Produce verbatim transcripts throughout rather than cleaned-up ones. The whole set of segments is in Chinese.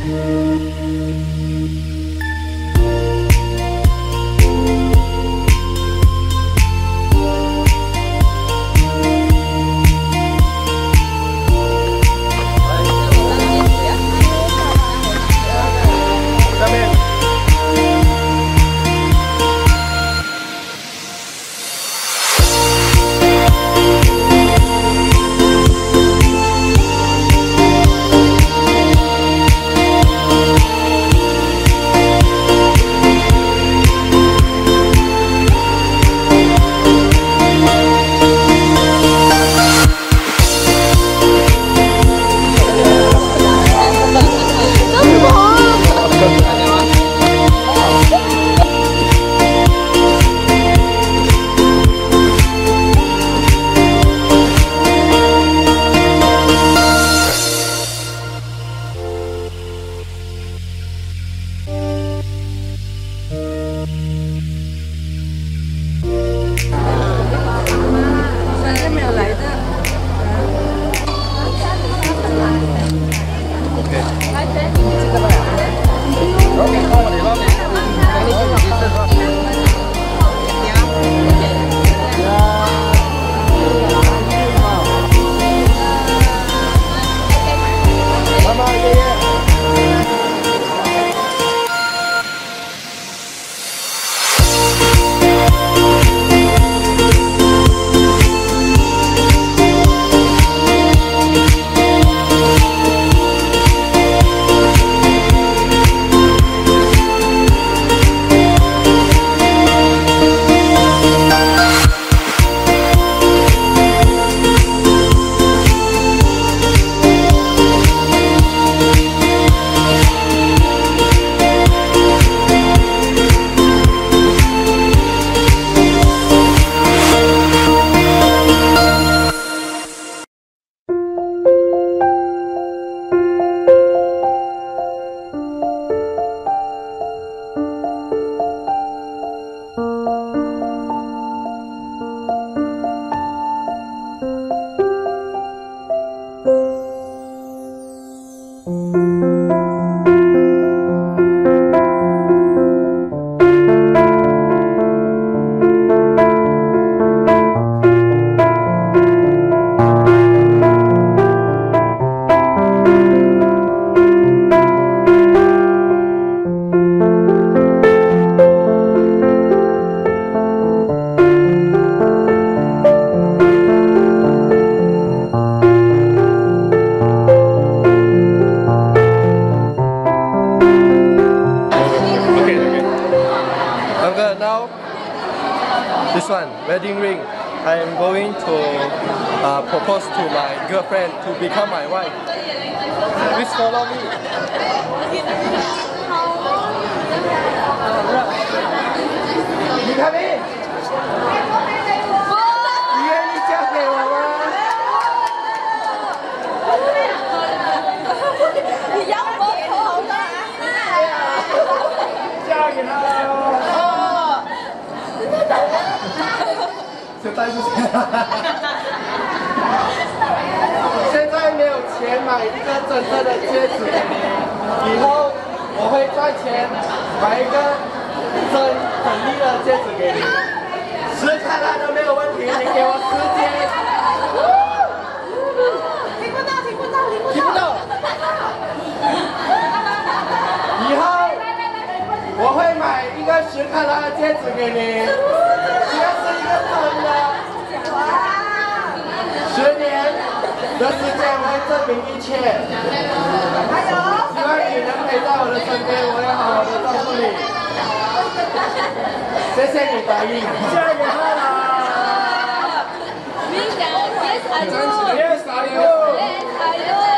This one, wedding ring. I am going to uh, propose to my girlfriend to become my wife. Please follow me. 你看没？你愿意嫁给我吗？你养我好吗？嫁给他喽！ 现在是现在没有钱买一个真正的戒指给你，以后我会赚钱买一个真很利的戒指给你，十卡拉都没有问题，你给我时间。听不到，听不到，听不到。以后我会买一个十卡拉的戒指给你。 只要是一个真的，十年的时间我会证明一切。还有，希望你能陪在我的身边，我会好好的照顾你。谢谢你答应。嫁给他了。你讲 yes I do。Yes I do。Yes I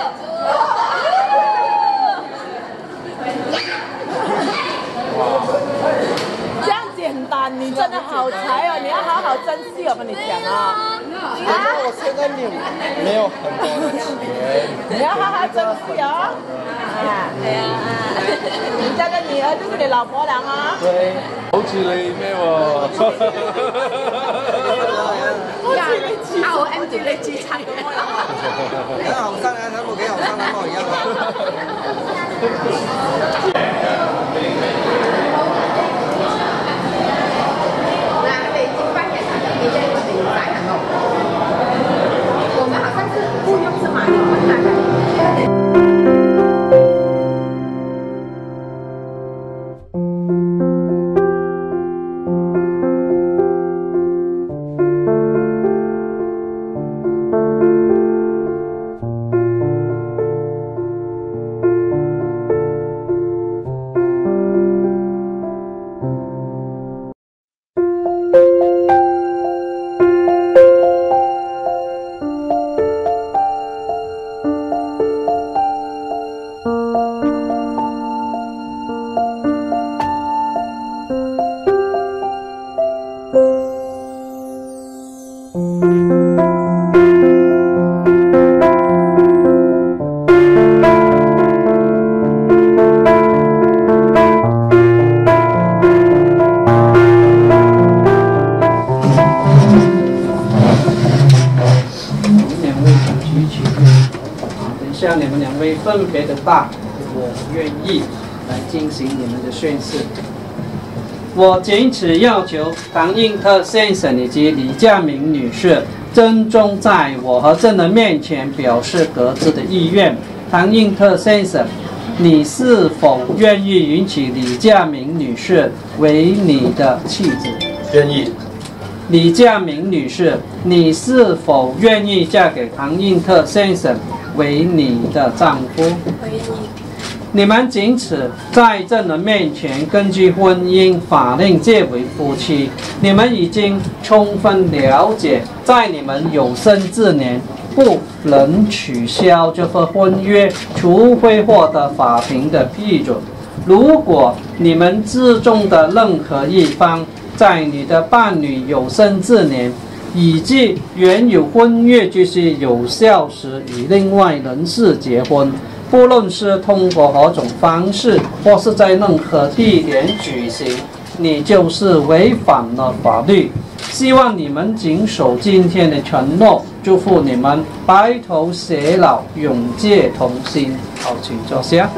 do。哇。 简单，你真的好才哦！你要好好珍惜，我跟你讲啊！啊！我现在没有没有很多的钱，你要好好珍惜哦！啊，对啊，你家的女儿就是你老婆娘啊！对，好似你咩喎？好似你自啊！我 M 住你自殘咁樣。幾後生啊？睇冇幾後生啊？我而家。 向你们两位分别的大，我愿意来进行你们的宣誓。我仅此要求唐英特先生以及李佳明女士郑重在我和证人面前表示各自的意愿。唐英特先生，你是否愿意允许李佳明女士为你的妻子？ 愿意。 李佳明女士，你是否愿意嫁给唐英特先生为你的丈夫？ 我愿意。 你们仅此在证人面前根据婚姻法令结为夫妻。你们已经充分了解，在你们有生之年不能取消这份婚约，除非获得法庭的批准。如果你们之中的任何一方在你的伴侣有生之年以及原有婚约继续有效时与另外人士结婚，不论是通过何种方式或是在任何地点举行，你就是违反了法律。希望你们谨守今天的承诺，祝福你们白头偕老，永结同心。好，请坐下。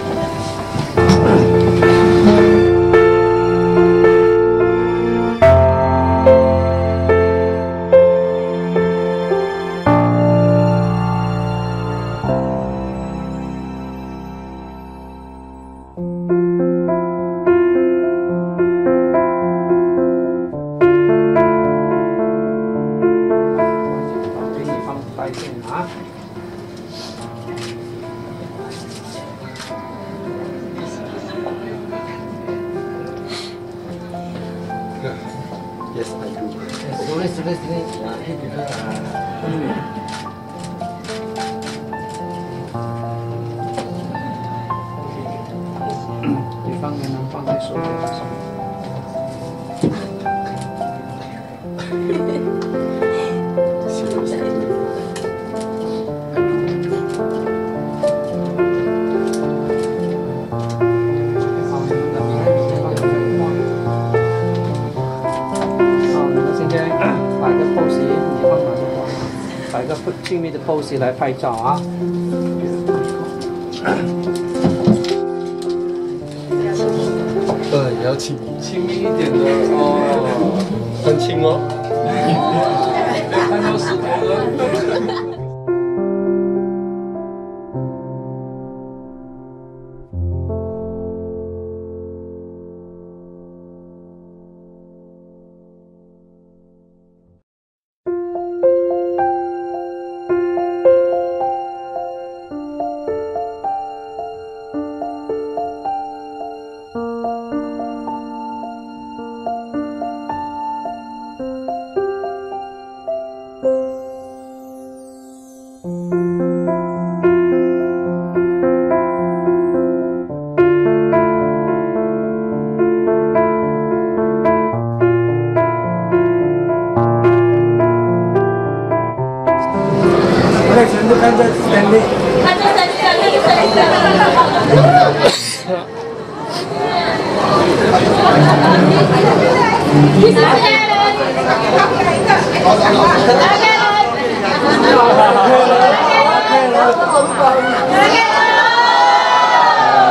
Yes, I do. Sorry, sorry, sorry. Hmm. 对方也能放在手指上。摆个亲密的 pose 来拍照啊！ 呃，也要亲亲密一点的哦， 很亲哦。 看到石头了。 那全都看在 Stanley。 看在 Stanley， Stanley。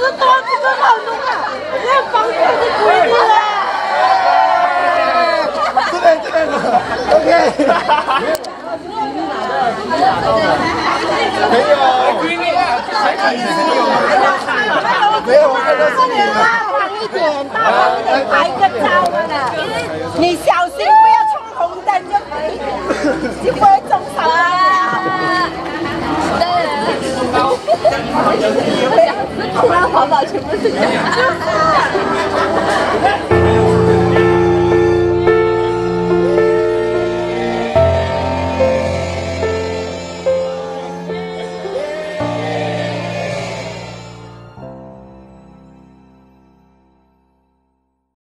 多这个好弄啊！那方式是规定的。 这边这边 ，OK。没有， 闺蜜啊，才看你是你有吗？ 没有，我看到是你大方一点，大方一点，拍个照的呢。你小心不要冲红灯，就就不会中手啊！对。其他环保全部是这样。